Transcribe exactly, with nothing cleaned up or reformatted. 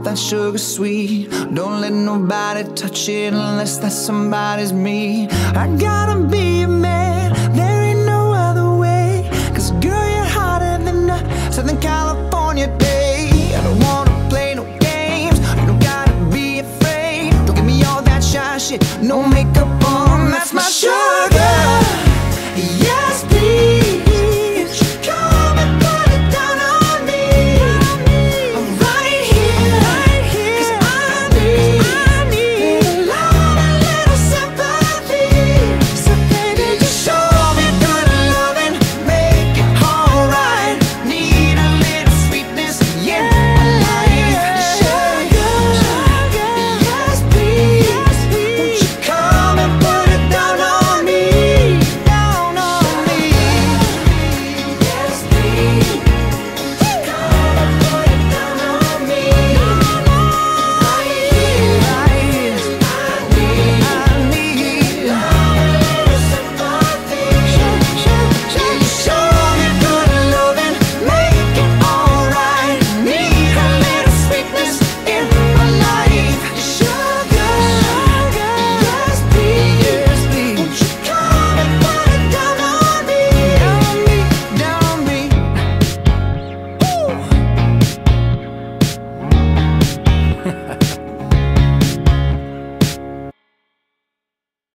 that sugar sweet. Don't let nobody touch it unless that somebody's me. I gotta be a man, there ain't no other way. Cause girl, you're hotter than a Southern California day. I don't wanna play no games, you don't gotta be afraid. Don't give me all that shy shit, no make